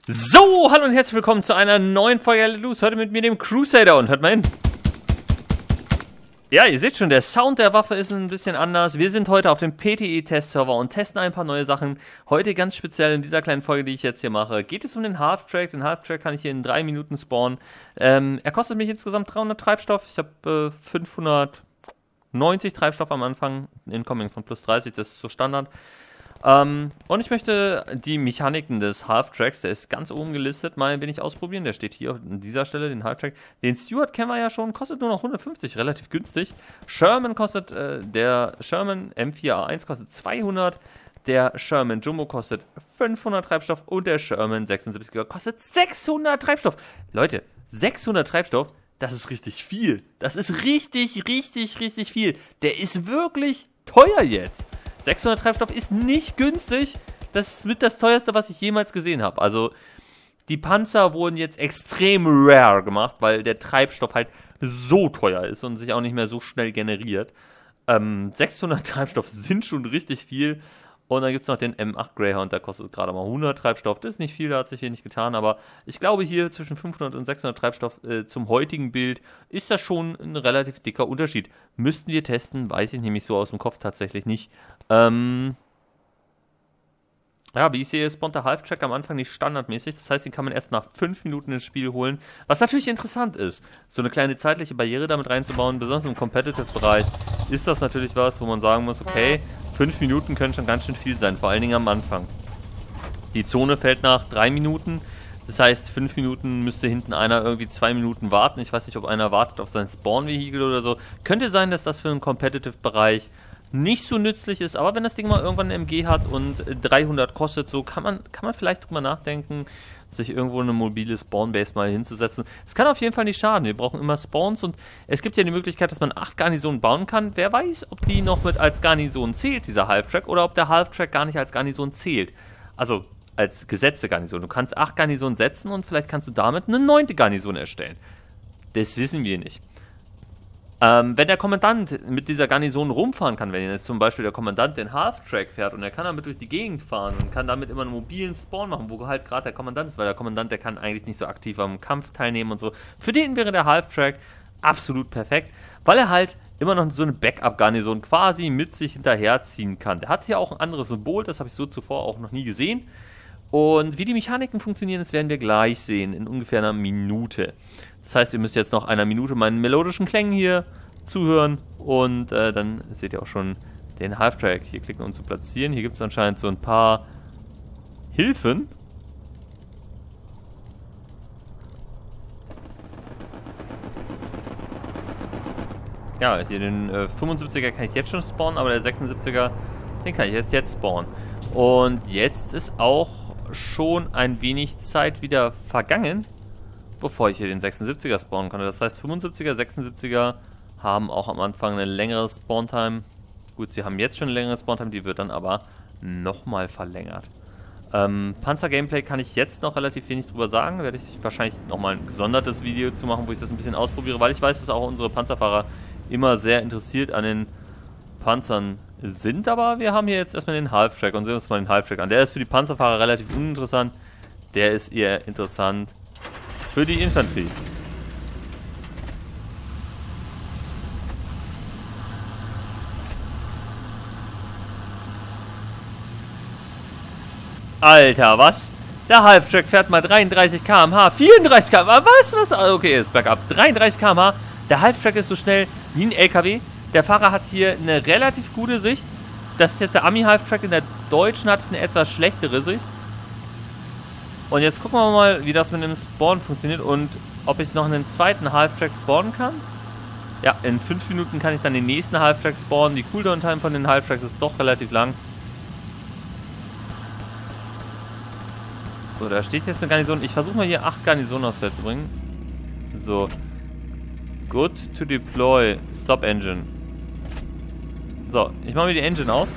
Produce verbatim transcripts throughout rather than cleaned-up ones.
So, hallo und herzlich willkommen zu einer neuen Folge Let Loose. Heute mit mir, dem Crusader. Und hört mal hin. Ja, ihr seht schon, der Sound der Waffe ist ein bisschen anders. Wir sind heute auf dem P T E-Test-Server und testen ein paar neue Sachen. Heute ganz speziell in dieser kleinen Folge, die ich jetzt hier mache, geht es um den Half-Track. Den Half-Track kann ich hier in drei Minuten spawnen. Ähm, er kostet mich insgesamt dreihundert Treibstoff. Ich habe äh, fünfhundertneunzig Treibstoff am Anfang. Incoming von plus dreißig, das ist so Standard. Ähm, und ich möchte die Mechaniken des Half-Tracks, der ist ganz oben gelistet, mal ein wenig ausprobieren. Der steht hier an dieser Stelle, den Half-Track. Den Stuart kennen wir ja schon, kostet nur noch hundertfünfzig, relativ günstig. Sherman kostet, äh, der Sherman M vier A eins kostet zweihundert, der Sherman Jumbo kostet fünfhundert Treibstoff und der Sherman sechsundsiebziger kostet sechshundert Treibstoff. Leute, sechshundert Treibstoff, das ist richtig viel. Das ist richtig, richtig, richtig viel. Der ist wirklich teuer jetzt. sechshundert Treibstoff ist nicht günstig. Das ist mit das teuerste, was ich jemals gesehen habe. Also, die Panzer wurden jetzt extrem rare gemacht, weil der Treibstoff halt so teuer ist und sich auch nicht mehr so schnell generiert. Ähm, sechshundert Treibstoff sind schon richtig viel. Und dann gibt es noch den M acht Greyhound, der kostet gerade mal hundert Treibstoff. Das ist nicht viel, da hat sich hier nicht getan. Aber ich glaube, hier zwischen fünfhundert und sechshundert Treibstoff äh, zum heutigen Bild ist das schon ein relativ dicker Unterschied. Müssten wir testen, weiß ich nämlich so aus dem Kopf tatsächlich nicht. Ähm ja, wie ich sehe, spawnt der Half-Track am Anfang nicht standardmäßig. Das heißt, den kann man erst nach fünf Minuten ins Spiel holen. Was natürlich interessant ist, so eine kleine zeitliche Barriere damit reinzubauen, besonders im Competitive-Bereich, ist das natürlich was, wo man sagen muss, okay, fünf Minuten können schon ganz schön viel sein, vor allen Dingen am Anfang. Die Zone fällt nach drei Minuten. Das heißt, fünf Minuten müsste hinten einer irgendwie zwei Minuten warten. Ich weiß nicht, ob einer wartet auf sein Spawn-Vehikel oder so. Könnte sein, dass das für einen Competitive-Bereich nicht so nützlich ist, aber wenn das Ding mal irgendwann ein M G hat und dreihundert kostet, so kann man, kann man vielleicht drüber nachdenken, sich irgendwo eine mobile Spawnbase mal hinzusetzen. Es kann auf jeden Fall nicht schaden, wir brauchen immer Spawns und es gibt ja die Möglichkeit, dass man acht Garnisonen bauen kann. Wer weiß, ob die noch mit als Garnison zählt, dieser Half-Track, oder ob der Half-Track gar nicht als Garnison zählt. Also als gesetzte Garnison. Du kannst acht Garnisonen setzen und vielleicht kannst du damit eine neunte Garnison erstellen. Das wissen wir nicht. Ähm, wenn der Kommandant mit dieser Garnison rumfahren kann, wenn jetzt zum Beispiel der Kommandant den Half-Track fährt und er kann damit durch die Gegend fahren und kann damit immer einen mobilen Spawn machen, wo halt gerade der Kommandant ist, weil der Kommandant, der kann eigentlich nicht so aktiv am Kampf teilnehmen und so. Für den wäre der Half-Track absolut perfekt, weil er halt immer noch so eine Backup-Garnison quasi mit sich hinterherziehen kann. Der hat hier auch ein anderes Symbol, das habe ich so zuvor auch noch nie gesehen. Und wie die Mechaniken funktionieren, das werden wir gleich sehen, in ungefähr einer Minute. Das heißt, ihr müsst jetzt noch einer Minute meinen melodischen Klängen hier zuhören und äh, dann seht ihr auch schon den Half-Track. Hier klicken, um zu platzieren. Hier gibt es anscheinend so ein paar Hilfen. Ja, hier den äh, fünfundsiebziger kann ich jetzt schon spawnen, aber der sechsundsiebziger, den kann ich jetzt jetzt spawnen. Und jetzt ist auch schon ein wenig Zeit wieder vergangen, bevor ich hier den sechsundsiebziger spawnen konnte. Das heißt, fünfundsiebziger, sechsundsiebziger haben auch am Anfang eine längere Spawntime. Gut, sie haben jetzt schon eine längere Spawntime, die wird dann aber nochmal verlängert. Ähm, Panzer-Gameplay kann ich jetzt noch relativ wenig drüber sagen. Werde ich wahrscheinlich nochmal ein gesondertes Video zu machen, wo ich das ein bisschen ausprobiere, weil ich weiß, dass auch unsere Panzerfahrer immer sehr interessiert an den Panzern sind, aber wir haben hier jetzt erstmal den Half-Track und sehen uns mal den Half-Track an. Der ist für die Panzerfahrer relativ uninteressant. Der ist eher interessant für die Infanterie. Alter, was? Der Half-Track fährt mal dreiunddreißig Kilometer pro Stunde, vierunddreißig Kilometer pro Stunde, was? Was? Okay, ist bergab. dreiunddreißig Kilometer pro Stunde. Der Half-Track ist so schnell wie ein L K W. Der Fahrer hat hier eine relativ gute Sicht. Das ist jetzt der Ami-Half-Track. In der deutschen hat eine etwas schlechtere Sicht. Und jetzt gucken wir mal, wie das mit dem Spawn funktioniert und ob ich noch einen zweiten Half-Track spawnen kann. Ja, in fünf Minuten kann ich dann den nächsten Half-Track spawnen. Die Cooldown-Time von den Half-Tracks ist doch relativ lang. So, da steht jetzt eine Garnison. Ich versuche mal hier acht Garnisonen aufs Feld zu bringen. So. Good to deploy. Stop Engine. So, ich mache mir die Engine aus.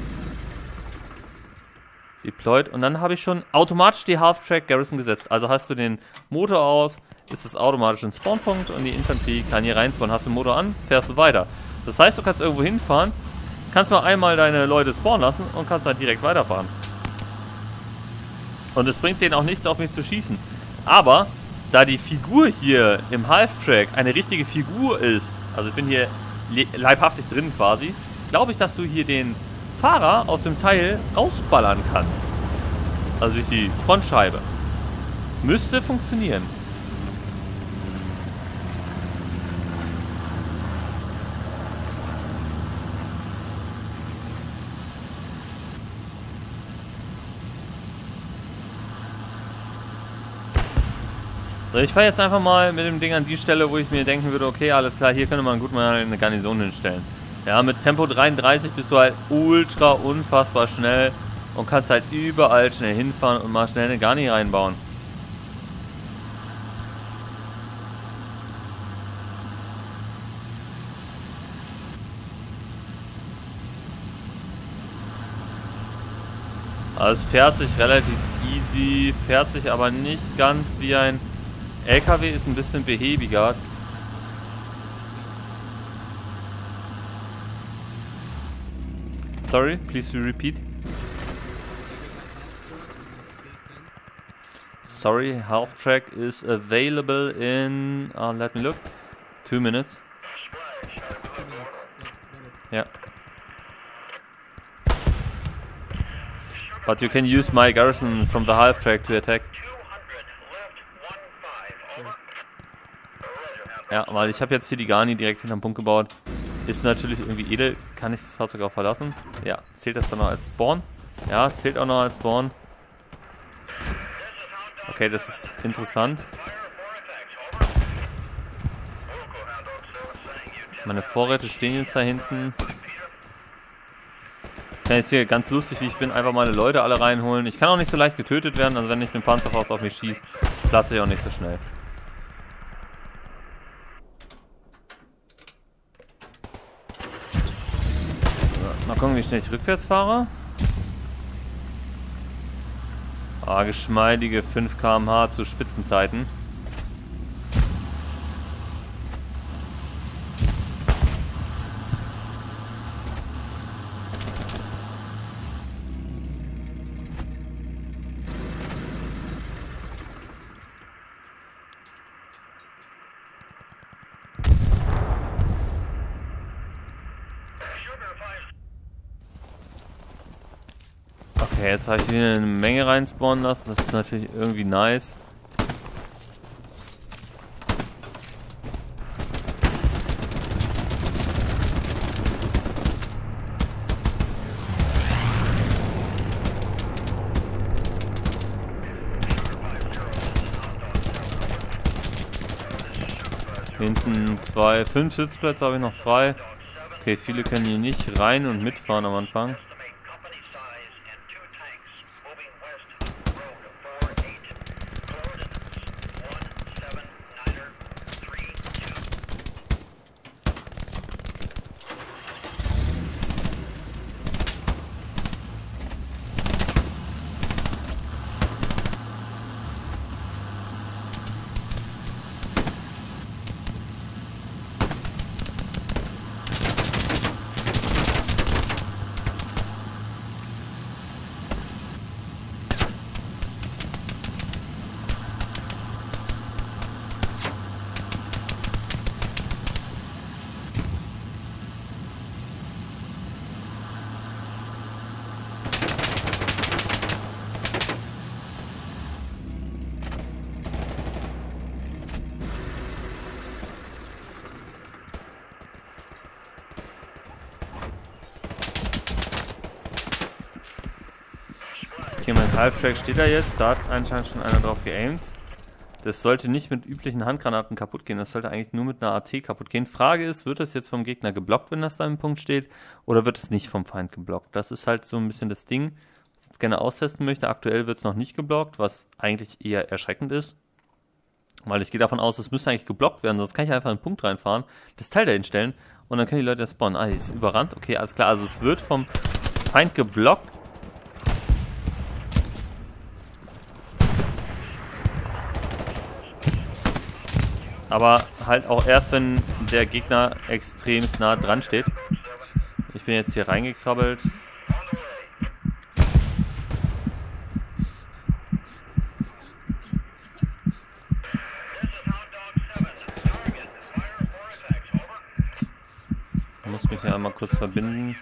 Deployed. Und dann habe ich schon automatisch die Half-Track Garrison gesetzt. Also hast du den Motor aus, ist es automatisch ein Spawnpunkt und die Infanterie kann hier reinspawnen. Hast du den Motor an, fährst du weiter. Das heißt, du kannst irgendwo hinfahren, kannst mal einmal deine Leute spawnen lassen und kannst dann direkt weiterfahren. Und es bringt denen auch nichts, auf mich zu schießen. Aber, da die Figur hier im Half-Track eine richtige Figur ist, also ich bin hier leibhaftig drin quasi, glaube ich, dass du hier den Fahrer aus dem Teil rausballern kannst. Also durch die Frontscheibe. Müsste funktionieren. So, ich fahre jetzt einfach mal mit dem Ding an die Stelle, wo ich mir denken würde, okay, alles klar, hier könnte man gut mal eine Garnison hinstellen. Ja, mit Tempo dreiunddreißig bist du halt ultra unfassbar schnell und kannst halt überall schnell hinfahren und mal schnell eine Garni reinbauen. Also es fährt sich relativ easy, fährt sich aber nicht ganz wie ein L K W, ist ein bisschen behäbiger. Sorry, please repeat. Sorry, half-track is available in, uh, let me look, two minutes. Yeah. But you can use my garrison from the half-track to attack. Ja, weil ich habe jetzt hier die Garni direkt hinterm Punkt gebaut. Ist natürlich irgendwie edel. Kann ich das Fahrzeug auch verlassen? Ja, zählt das dann noch als Spawn? Ja, zählt auch noch als Spawn. Okay, das ist interessant. Meine Vorräte stehen jetzt da hinten. Ich kann jetzt hier ganz lustig, wie ich bin, einfach meine Leute alle reinholen. Ich kann auch nicht so leicht getötet werden, also wenn ich mit dem Panzerfaust auf mich schießt, platze ich auch nicht so schnell. So, mal gucken, wie schnell ich rückwärts fahre. Ah, geschmeidige fünf Kilometer pro Stunde zu Spitzenzeiten. Okay, jetzt habe ich wieder eine Menge reinspawnen lassen. Das ist natürlich irgendwie nice. Hinten zwei, fünf Sitzplätze habe ich noch frei. Okay, viele können hier nicht rein und mitfahren am Anfang. Okay, mein Half-Track steht da jetzt. Da hat anscheinend schon einer drauf geaimt. Das sollte nicht mit üblichen Handgranaten kaputt gehen. Das sollte eigentlich nur mit einer A T kaputt gehen. Frage ist, wird das jetzt vom Gegner geblockt, wenn das da im Punkt steht? Oder wird es nicht vom Feind geblockt? Das ist halt so ein bisschen das Ding, was ich jetzt gerne austesten möchte. Aktuell wird es noch nicht geblockt, was eigentlich eher erschreckend ist. Weil ich gehe davon aus, es müsste eigentlich geblockt werden. Sonst kann ich einfach einen Punkt reinfahren, das Teil dahin stellen und dann können die Leute spawnen. Ah, die ist überrannt. Okay, alles klar. Also es wird vom Feind geblockt. Aber halt auch erst, wenn der Gegner extrem nah dran steht. Ich bin jetzt hier reingekrabbelt. einmal kurz verbinden.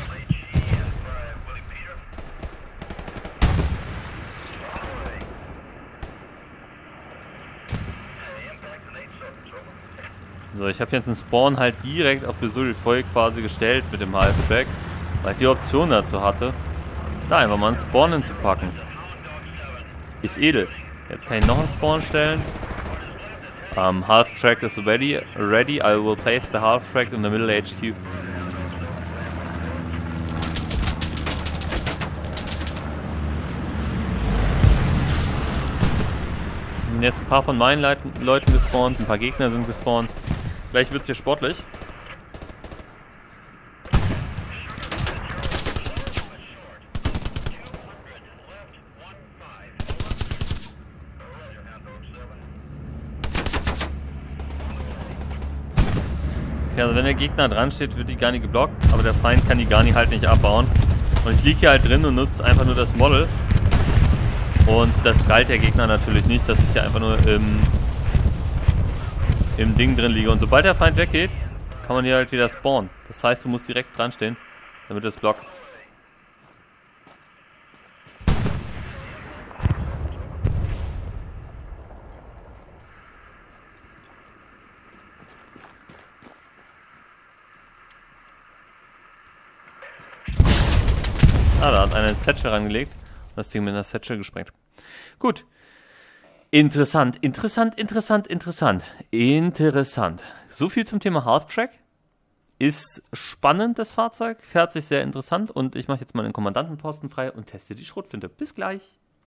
So, ich habe jetzt einen Spawn halt direkt auf Besul voll quasi gestellt mit dem Half-Track, weil ich die Option dazu hatte, da einfach mal einen Spawn hinzupacken. Ist edel. Jetzt kann ich noch einen Spawn stellen. Um, Half-Track is ready. Ready. I will place the Half-Track in the middle H Q. Und jetzt ein paar von meinen Leit Leuten gespawnt, ein paar Gegner sind gespawnt. Gleich wird es hier sportlich. Okay, also wenn der Gegner dran steht, wird die Garni geblockt, aber der Feind kann die Garni halt nicht abbauen. Und ich liege hier halt drin und nutze einfach nur das Model. Und das galt der Gegner natürlich nicht, dass ich hier einfach nur im, im Ding drin liege. Und sobald der Feind weggeht, kann man hier halt wieder spawnen. Das heißt, du musst direkt dran stehen, damit du es blockst. Ah, da hat einer eine Satchel rangelegt und das Ding mit einer Satchel gesprengt. Gut. Interessant, interessant, interessant, interessant. Interessant. So viel zum Thema Half-Track. Ist spannend, das Fahrzeug. Fährt sich sehr interessant und ich mache jetzt mal den Kommandantenposten frei und teste die Schrotflinte. Bis gleich.